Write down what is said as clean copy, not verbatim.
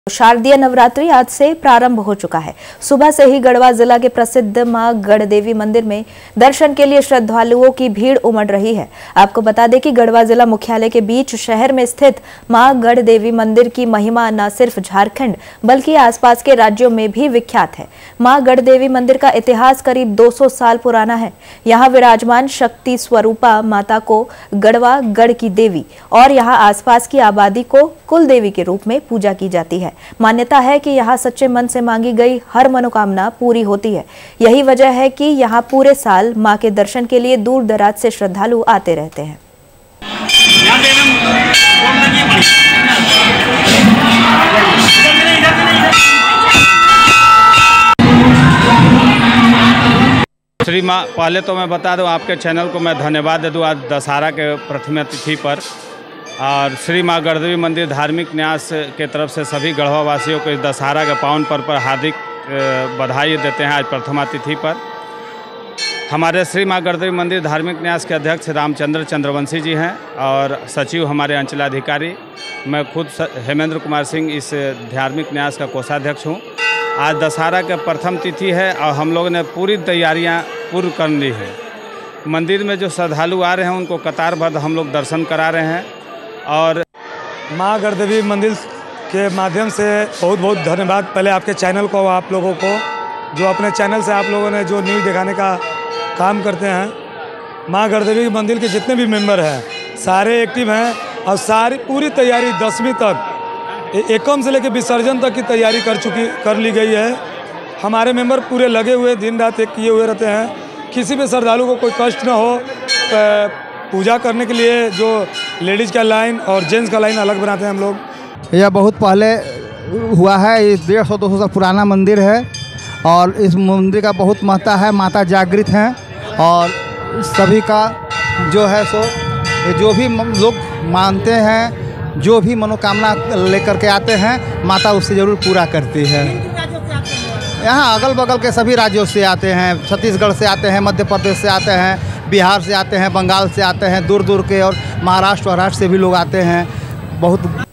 शारदीय नवरात्रि आज से प्रारंभ हो चुका है। सुबह से ही गढ़वा जिला के प्रसिद्ध मां गढ़देवी मंदिर में दर्शन के लिए श्रद्धालुओं की भीड़ उमड़ रही है। आपको बता दें कि गढ़वा जिला मुख्यालय के बीच शहर में स्थित मां गढ़देवी मंदिर की महिमा न सिर्फ झारखंड बल्कि आसपास के राज्यों में भी विख्यात है। मां गढ़देवी मंदिर का इतिहास करीब 200 साल पुराना है। यहाँ विराजमान शक्ति स्वरूपा माता को गढ़वा गढ़ की देवी और यहाँ आसपास की आबादी को कुल देवी के रूप में पूजा की जाती है। मान्यता है कि यहाँ सच्चे मन से मांगी गई हर मनोकामना पूरी होती है। यही वजह है कि यहाँ पूरे साल मां के दर्शन के लिए दूर दराज से श्रद्धालु आते रहते हैं। श्री माँ, पहले तो मैं बता दूं, आपके चैनल को मैं धन्यवाद दे दूं आज दशहरा के प्रथम तिथि पर। और श्री माँ गढ़देवी मंदिर धार्मिक न्यास के तरफ से सभी गढ़वा वासियों को इस दशहरा के पावन पर्व पर हार्दिक बधाई देते हैं। आज प्रथमा तिथि पर हमारे श्री माँ गढ़देवी मंदिर धार्मिक न्यास के अध्यक्ष रामचंद्र चंद्रवंशी जी हैं और सचिव हमारे अंचलाधिकारी। मैं खुद हेमेंद्र कुमार सिंह इस धार्मिक न्यास का कोषाध्यक्ष हूँ। आज दशहरा के प्रथम तिथि है और हम लोगों ने पूरी तैयारियाँ पूर्ण कर ली है। मंदिर में जो श्रद्धालु आ रहे हैं उनको कतारबद्ध हम लोग दर्शन करा रहे हैं। और माँ गढ़देवी मंदिर के माध्यम से बहुत बहुत धन्यवाद पहले आपके चैनल को, आप लोगों को जो अपने चैनल से आप लोगों ने जो न्यूज़ दिखाने का काम करते हैं। माँ गढ़देवी मंदिर के जितने भी मेंबर हैं सारे एक्टिव हैं और सारी पूरी तैयारी 10वीं तक एकम से लेकर विसर्जन तक की तैयारी कर ली गई है। हमारे मेंबर पूरे लगे हुए दिन रात एक किए हुए रहते हैं। किसी भी श्रद्धालु को कोई कष्ट ना हो। पूजा करने के लिए जो लेडीज़ का लाइन और जेंट्स का लाइन अलग बनाते हैं हम लोग। यह बहुत पहले हुआ है। ये 150-200 साल पुराना मंदिर है और इस मंदिर का बहुत महत्ता है। माता जागृत हैं और सभी का जो है सो जो भी लोग मानते हैं, जो भी मनोकामना लेकर के आते हैं, माता उससे ज़रूर पूरा करती है। यहाँ अगल बगल के सभी राज्यों से आते हैं, छत्तीसगढ़ से आते हैं, मध्य प्रदेश से आते हैं, बिहार से आते हैं, बंगाल से आते हैं, दूर दूर के और महाराष्ट्र से भी लोग आते हैं। बहुत